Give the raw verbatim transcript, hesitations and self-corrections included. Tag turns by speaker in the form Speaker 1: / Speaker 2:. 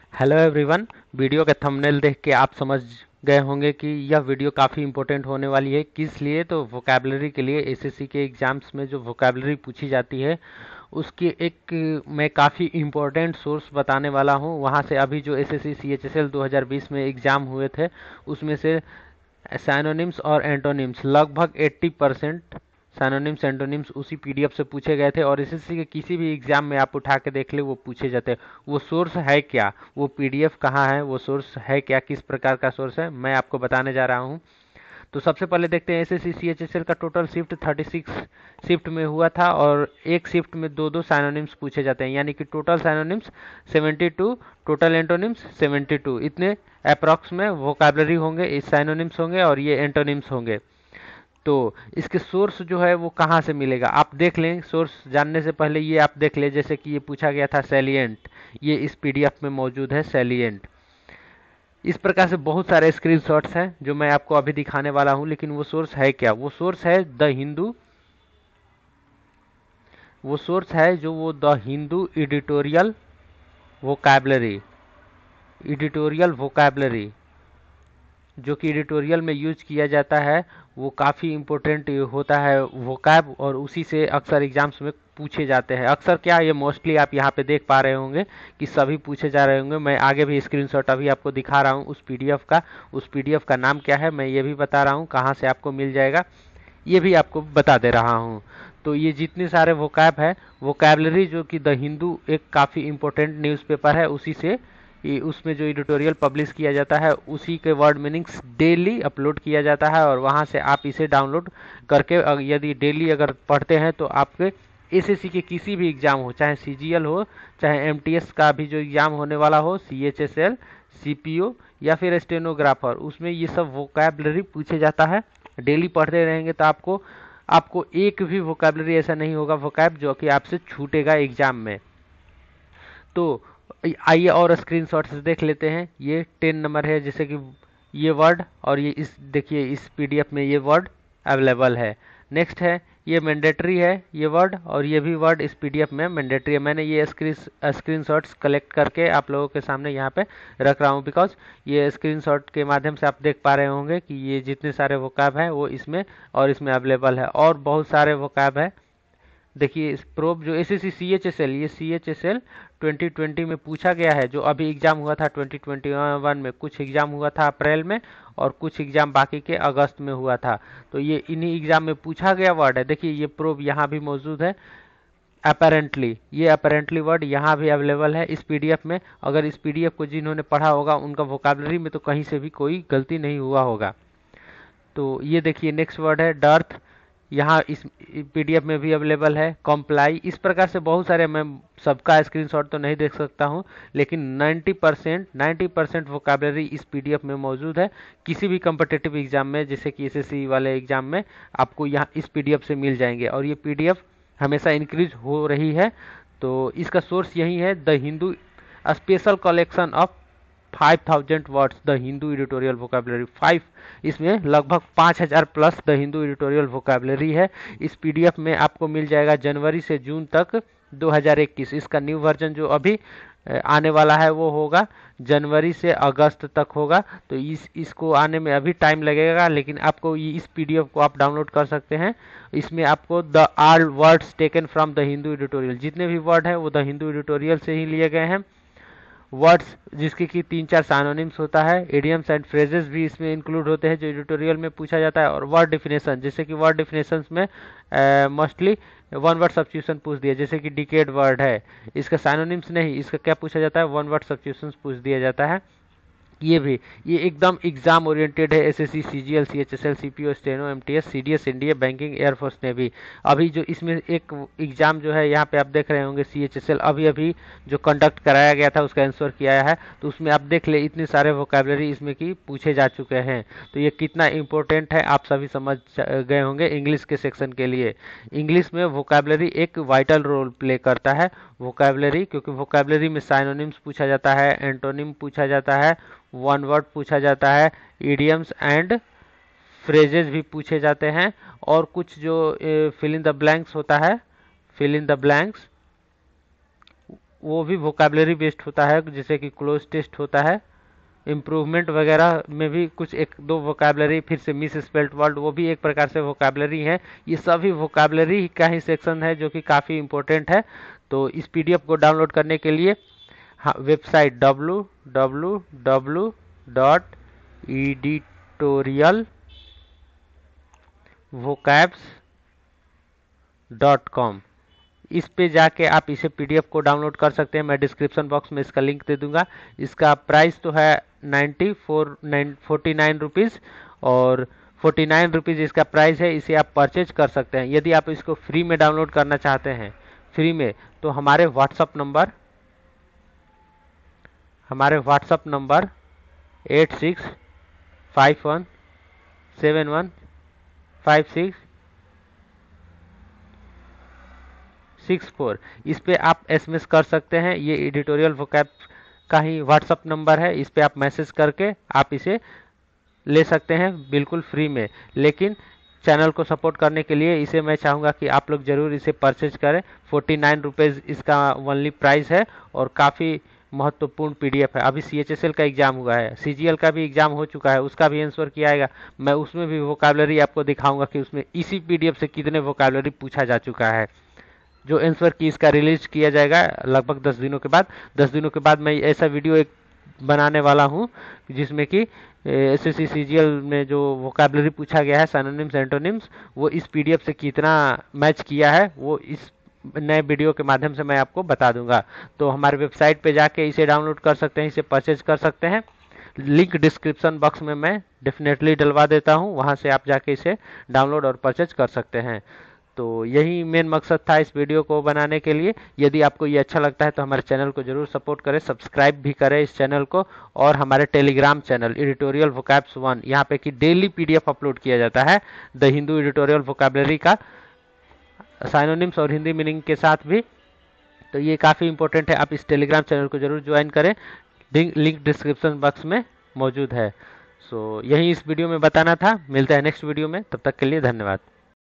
Speaker 1: Hello everyone. Video का thumbnail देख के आप समझ गए होंगे कि यह वीडियो काफ़ी इंपॉर्टेंट होने वाली है। किस लिए? तो वोकैबलरी के लिए। एसएससी के एग्जाम्स में जो वोकैबलरी पूछी जाती है उसकी एक मैं काफ़ी इम्पोर्टेंट सोर्स बताने वाला हूं। वहां से अभी जो एसएससी सीएचएसएल दो हज़ार बीस में एग्ज़ाम हुए थे उसमें से सैनोनिम्स और एंटोनिम्स लगभग अस्सी परसेंट सैनोनिम्स एंटोनिम्स उसी पीडीएफ से पूछे गए थे और एसएससी के किसी भी एग्जाम में आप उठा के देख ले वो पूछे जाते हैं। वो सोर्स है क्या, वो पीडीएफ कहाँ है, वो सोर्स है क्या, किस प्रकार का सोर्स है, मैं आपको बताने जा रहा हूँ। तो सबसे पहले देखते हैं एसएससी सीएचएसएल का टोटल शिफ्ट छत्तीस शिफ्ट में हुआ था और एक शिफ्ट में दो दो साइनोनिम्स पूछे जाते हैं, यानी कि टोटल साइनोनिम्स बहत्तर, टोटल एंटोनिम्स बहत्तर। इतने अप्रॉक्स में वोकैबुलरी होंगे, इस साइनोनिम्स होंगे और ये एंटोनिम्स होंगे। तो इसके सोर्स जो है वो कहाँ से मिलेगा आप देख लें। सोर्स जानने से पहले ये आप देख लें, जैसे कि ये पूछा गया था सैलिएंट, ये इस पीडीएफ में मौजूद है सैलिएंट। इस प्रकार से बहुत सारे स्क्रीनशॉट्स हैं जो मैं आपको अभी दिखाने वाला हूं, लेकिन वो सोर्स है क्या? वो सोर्स है द हिंदू। वो सोर्स है जो वो the Hindu editorial vocabulary, editorial vocabulary जो कि एडिटोरियल में यूज किया जाता है। वो काफ़ी इम्पोर्टेंट होता है वोकैब, और उसी से अक्सर एग्जाम्स में पूछे जाते हैं। अक्सर क्या, ये मोस्टली आप यहाँ पे देख पा रहे होंगे कि सभी पूछे जा रहे होंगे। मैं आगे भी स्क्रीनशॉट अभी आपको दिखा रहा हूँ उस पीडीएफ का। उस पीडीएफ का नाम क्या है मैं ये भी बता रहा हूँ, कहाँ से आपको मिल जाएगा ये भी आपको बता दे रहा हूँ। तो ये जितने सारे वोकैब है, वोकैबलरी जो कि द हिंदू एक काफ़ी इम्पोर्टेंट न्यूज़पेपर है, उसी से ये उसमें जो एडिटोरियल पब्लिश किया जाता है उसी के वर्ड मीनिंग्स डेली अपलोड किया जाता है और वहाँ से आप इसे डाउनलोड करके यदि डेली अगर पढ़ते हैं तो आपके एसएससी के किसी भी एग्जाम हो, चाहे सीजीएल हो, चाहे एमटीएस का भी जो एग्जाम होने वाला हो, सीएचएसएल, सीपीओ या फिर स्टेनोग्राफर, उसमें ये सब वोकैबलरी पूछे जाता है। डेली पढ़ते रहेंगे तो आपको आपको एक भी वोकैबलरी ऐसा नहीं होगा वोकैब जो कि आपसे छूटेगा एग्जाम में। तो आइए और स्क्रीनशॉट्स देख लेते हैं। ये टेन नंबर है, जैसे कि ये वर्ड, और ये इस देखिए इस पीडीएफ में ये वर्ड अवेलेबल है। नेक्स्ट है ये मैंडेटरी है ये वर्ड, और ये भी वर्ड इस पीडीएफ में मैंडेटरी है। मैंने ये स्क्रीन स्क्रीनशॉट्स कलेक्ट करके आप लोगों के सामने यहाँ पे रख रहा हूँ, बिकॉज ये स्क्रीनशॉट के माध्यम से आप देख पा रहे होंगे कि ये जितने सारे वोकैब हैं वो इसमें और इसमें अवेलेबल है, और बहुत सारे वोकैब है। देखिए इस प्रोब जो एसएससी सीएचएसएल, ये सीएचएसएल ट्वेंटी ट्वेंटी में पूछा गया है। जो अभी एग्जाम हुआ था ट्वेंटी ट्वेंटी वन में, कुछ एग्जाम हुआ था अप्रैल में और कुछ एग्जाम बाकी के अगस्त में हुआ था। तो ये इन्हीं एग्जाम में पूछा गया वर्ड है। देखिए ये प्रोब यहाँ भी मौजूद है अपेरेंटली, ये अपेरेंटली वर्ड यहाँ भी अवेलेबल है इस पीडीएफ में। अगर इस पीडीएफ को जिन्होंने पढ़ा होगा उनका वोकैबुलरी में तो कहीं से भी कोई गलती नहीं हुआ होगा। तो ये देखिए नेक्स्ट वर्ड है डर्थ, यहाँ इस पीडीएफ में भी अवेलेबल है। कॉम्प्लाई, इस प्रकार से बहुत सारे, मैं सबका स्क्रीनशॉट तो नहीं देख सकता हूँ, लेकिन नब्बे परसेंट नब्बे परसेंट वोकैबुलरी इस पीडीएफ में मौजूद है। किसी भी कम्पिटिटिव एग्जाम में, जैसे कि एसएससी वाले एग्जाम में, आपको यहाँ इस पीडीएफ से मिल जाएंगे, और ये पीडीएफ हमेशा इंक्रीज हो रही है। तो इसका सोर्स यही है, the Hindu special collection of five thousand words the Hindu editorial vocabulary five. इसमें लगभग पाँच हज़ार plus the Hindu editorial vocabulary है। इस पीडीएफ में आपको मिल जाएगा जनवरी से जून तक दो हज़ार इक्कीस। इसका न्यू वर्जन जो अभी आने वाला है वो होगा जनवरी से अगस्त तक होगा। तो इस इसको आने में अभी टाइम लगेगा, लेकिन आपको ये इस पीडीएफ को आप डाउनलोड कर सकते हैं। इसमें आपको the all words taken from the Hindu editorial, जितने भी वर्ड हैं वो द हिंदू एडिटोरियल से ही लिए गए हैं। वर्ड्स जिसके कि तीन चार साइनोनिम्स होता है, इडियम्स एंड फ्रेजेस भी इसमें इंक्लूड होते हैं जो एडिटोरियल में पूछा जाता है, और वर्ड डिफिनेशन, जैसे कि वर्ड डिफिनेशंस में मोस्टली वन वर्ड सब्स्टिट्यूशन पूछ दिया, जैसे कि डिकेड वर्ड है, इसका साइनोनिम्स नहीं, इसका क्या पूछा जाता है, वन वर्ड सब्स्टिट्यूशन पूछ दिया जाता है। ये भी ये एकदम एग्जाम ओरिएंटेड है। SSC, CGL, CHSL, CPO, steno, MTS, CDS, NDA, banking, air force, navy. अभी जो इसमें एक एग्जाम जो है यहाँ पे आप देख रहे होंगे सीएचएसएल, अभी अभी जो कंडक्ट कराया गया था उसका आंसर किया है, तो उसमें आप देख ले इतने सारे वोकैबुलरी इसमें की पूछे जा चुके हैं। तो ये कितना इंपॉर्टेंट है आप सभी समझ गए होंगे इंग्लिश के सेक्शन के लिए। इंग्लिश में वोकैबुलरी एक वाइटल रोल प्ले करता है वोकैबुलरी, क्योंकि वोकैबुलरी में साइनोनिम्स पूछा जाता है, एंटोनिम पूछा जाता है, वन वर्ड पूछा जाता है, इडियम्स एंड फ्रेजेस भी पूछे जाते हैं, और कुछ जो फिल इन द ब्लैंक्स होता है, फिल इन द ब्लैंक्स वो भी वोकैबलरी बेस्ड होता है, जैसे कि क्लोज टेस्ट होता है, इम्प्रूवमेंट वगैरह में भी कुछ एक दो वोकैबलरी, फिर से मिस स्पेल्ड वर्ड वो भी एक प्रकार से वोकैबलरी है। ये सभी वोकैबलरी का ही सेक्शन है जो कि काफ़ी इम्पोर्टेंट है। तो इस पीडीएफ को डाउनलोड करने के लिए हाँ, website W W W dot editorial vocabs dot com, इस पे जाके आप इसे पीडीएफ को डाउनलोड कर सकते हैं। मैं डिस्क्रिप्शन बॉक्स में इसका लिंक दे दूंगा। इसका प्राइस तो है ninety four nine forty nine rupees और फोर्टी नाइन रुपीज़ इसका प्राइस है। इसे आप परचेज कर सकते हैं। यदि आप इसको फ्री में डाउनलोड करना चाहते हैं फ्री में, तो हमारे व्हाट्सअप नंबर हमारे WhatsApp number eight six five one seven one five six six four, इस पे आप एसएमएस कर सकते हैं। ये एडिटोरियल वोकैब का ही व्हाट्सअप नंबर है। इस पे आप मैसेज करके आप इसे ले सकते हैं बिल्कुल फ्री में। लेकिन चैनल को सपोर्ट करने के लिए इसे मैं चाहूँगा कि आप लोग ज़रूर इसे परचेज करें। फोर्टी नाइन रुपीज़ इसका ओनली प्राइस है और काफ़ी महत्वपूर्ण पीडीएफ है। अभी सीएचएसएल का एग्जाम हुआ है, सीजीएल का भी एग्जाम हो चुका है, उसका भी आंसर किया आएगा। मैं उसमें भी वोकैबलरी आपको दिखाऊंगा कि उसमें इसी पीडीएफ से कितने वोकैबलरी पूछा जा चुका है। जो आंसर की इसका रिलीज किया जाएगा लगभग दस दिनों के बाद। दस दिनों के बाद मैं ऐसा वीडियो एक बनाने वाला हूं जिसमें कि एसएससी सीजीएल में जो वोकैबलरी पूछा गया है सिनोनिम्स एंटोनिम्स, वो इस पीडीएफ से कितना मैच किया है वो इस नए वीडियो के माध्यम से मैं आपको बता दूंगा। तो हमारे वेबसाइट पे जाके इसे डाउनलोड कर सकते हैं, इसे परचेज कर सकते हैं। लिंक डिस्क्रिप्शन बॉक्स में मैं डेफिनेटली डलवा देता हूं, वहां से आप जाके इसे डाउनलोड और परचेज कर सकते हैं। तो यही मेन मकसद था इस वीडियो को बनाने के लिए। यदि आपको ये अच्छा लगता है तो हमारे चैनल को जरूर सपोर्ट करें, सब्सक्राइब भी करें इस चैनल को। और हमारे Telegram channel editorial vocabs one, यहाँ पे कि डेली पीडीएफ अपलोड किया जाता है द हिंदू एडिटोरियल वोकैबलरी का, साइनोनिम्स और हिंदी मीनिंग के साथ भी। तो ये काफ़ी इंपॉर्टेंट है, आप इस टेलीग्राम चैनल को जरूर ज्वाइन करें। लिंक डिस्क्रिप्शन बॉक्स में मौजूद है। सो यही इस वीडियो में बताना था। मिलता है नेक्स्ट वीडियो में, तब तक के लिए धन्यवाद।